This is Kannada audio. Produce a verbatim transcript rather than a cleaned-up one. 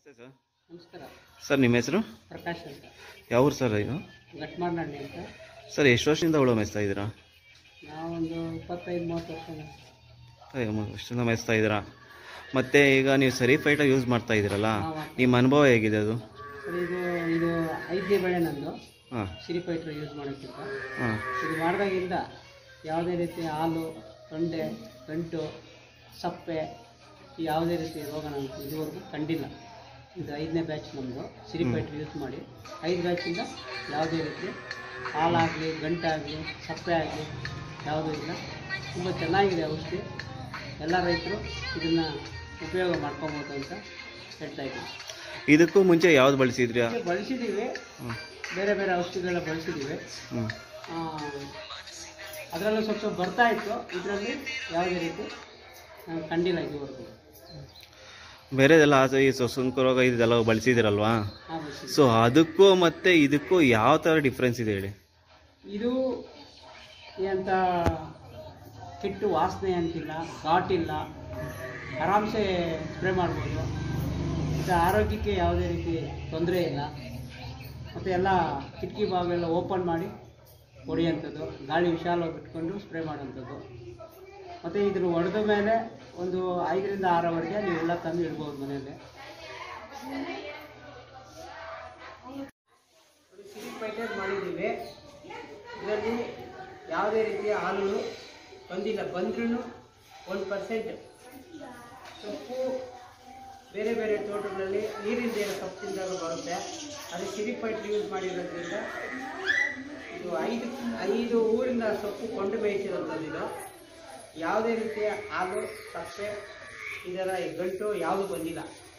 ನಮಸ್ತೆ ಸರ್. ನಮಸ್ಕಾರ ಸರ್, ನಿಮ್ಮ ಹೆಸರು? ಪ್ರಕಾಶ್ ಅಂತ. ಯಾವ ಊರು ಸರ್ ಇದು? ಘಟ್ಮಾರ್ನಹಳ್ಳಿ ಅಂತ. ಸರ್, ಎಷ್ಟು ವರ್ಷದಿಂದ ಉಳು ಮೇಯಿಸ್ತಾ ಇದ್ದೀರಾ? ನಾವೊಂದು ಇಪ್ಪತ್ತೈದು ಮೂವತ್ತು ವರ್ಷ ವರ್ಷದಿಂದ ಮೇಯಿಸ್ತಾ ಇದ್ದೀರಾ. ಮತ್ತು ಈಗ ನೀವು ಸರಿ ಫೈಟ ಯೂಸ್ ಮಾಡ್ತಾ ಇದ್ದೀರಲ್ಲ, ನಿಮ್ಮ ಅನುಭವ ಹೇಗಿದೆ ಅದು? ಸರ್, ಇದು ಇದು ಐದನೇ ಬೆಳೆ ನಂದು. ಹಾಂ, ಸಿರಿ ಫೈಟ್ರ್ ಯೂಸ್ ಮಾಡೋಕ್ಕಿಂತ ಹಾಂ, ಇದು ಮಾಡಿದಾಗಿಂದ ಯಾವುದೇ ರೀತಿ ಹಾಲು, ತೊಂಡೆ, ಗಂಟು, ಸಪ್ಪೆ ಯಾವುದೇ ರೀತಿ ರೋಗ ನಾನು ಇದುವರೆಗೂ ಕಂಡಿಲ್ಲ. ಇದು ಐದನೇ ಬ್ಯಾಚ್ ನಮ್ಮದು ಸಿರಿ ಫೈಟ್ರ್ ಯೂಸ್ ಮಾಡಿ. ಐದು ಬ್ಯಾಚಿಂದ ಯಾವುದೇ ರೀತಿ ಹಾಲಾಗಲಿ, ಗಂಟಾಗಲಿ, ಸಪ್ಪೆ ಆಗಲಿ ಯಾವುದೂ ಇಲ್ಲ. ತುಂಬ ಚೆನ್ನಾಗಿದೆ ಔಷಧಿ. ಎಲ್ಲ ರೈತರು ಇದನ್ನು ಉಪಯೋಗ ಮಾಡ್ಕೊಬೋದು ಅಂತ ಹೇಳ್ತಾ ಇದ್ದೀವಿ. ಇದಕ್ಕೂ ಮುಂಚೆ ಯಾವ್ದು ಬಳಸಿದ್ರಿ? ಬಳಸಿದ್ದೀವಿ, ಬೇರೆ ಬೇರೆ ಔಷಧಿಗಳನ್ನ ಬಳಸಿದ್ದೀವಿ. ಅದರಲ್ಲೂ ಸ್ವಲ್ಪ ಸ್ವಲ್ಪ ಬರ್ತಾ ಇತ್ತು. ಇದರಲ್ಲಿ ಯಾವುದೇ ರೀತಿ ನಾನು ಕಂಡಿಲ್ಲ ಇದುವರೆಗೂ. ಬೇರೆದೆಲ್ಲ ಆಸೆ ಈ ಸೊಸಂಕು ರೋಗ ಇದೆಲ್ಲ ಬಳಸಿದಿರಲ್ವಾ? ಸೊ ಅದಕ್ಕೂ ಮತ್ತೆ ಇದಕ್ಕೂ ಯಾವ ಥರ ಡಿಫ್ರೆನ್ಸ್ ಇದೆ ಹೇಳಿ? ಇದು ಎಂಥ ಕೆಟ್ಟು ವಾಸನೆ ಅಂತಿಲ್ಲ, ಘಾಟಿಲ್ಲ, ಆರಾಮ್ಸೆ ಸ್ಪ್ರೇ ಮಾಡ್ಬೋದು. ಮತ್ತು ಆರೋಗ್ಯಕ್ಕೆ ಯಾವುದೇ ರೀತಿ ತೊಂದರೆ ಇಲ್ಲ. ಮತ್ತು ಎಲ್ಲ ಕಿಟಕಿ ಬಾಗಿಲೆಲ್ಲ ಓಪನ್ ಮಾಡಿ ಹೊಡೆಯುವಂಥದ್ದು, ಗಾಳಿ ವಿಶಾಲವಾಗಿ ಬಿಟ್ಕೊಂಡು ಸ್ಪ್ರೇ ಮಾಡೋಂಥದ್ದು. ಮತ್ತು ಇದ್ರ ಹೊಡೆದ ಮೇಲೆ ಒಂದು ಐದರಿಂದ ಆರವರೆಗೆ ನೀವೆಲ್ಲ ತಂದು ಇಡ್ಬೋದು ಮನೆಯಲ್ಲೇ. ಸಿರಿ ಫೈಟರ್ ಮಾಡಿದ್ದೀವಿ. ಇದರಲ್ಲಿ ಯಾವುದೇ ರೀತಿಯ ಹಾಲು ಬಂದಿಲ್ಲ. ಬಂದ್ರೂ ಒಂದು ಪರ್ಸೆಂಟ್ ಸೊಪ್ಪು ಬೇರೆ ಬೇರೆ ತೋಟಗಳಲ್ಲಿ ನೀರಿಂದ ಏನೋ ಸೊಪ್ಪು ತಿಂದಾಗ ಬರುತ್ತೆ. ಅದು ಸಿರಿ ಫೈಟರ್ ಯೂಸ್ ಮಾಡಿರೋದ್ರಿಂದ ಇದು ಐದು ಐದು ಊರಿಂದ ಸೊಪ್ಪು ಕೊಂಡು ಬೇಯಿಸಿರೋಂಥದ್ದು. ಇದು ಯಾವುದೇ ರೀತಿಯ ಹಾಲು, ಸಪ್ಪೆ, ಇದರ ಗಂಟು ಯಾವುದೂ ಬಂದಿಲ್ಲ.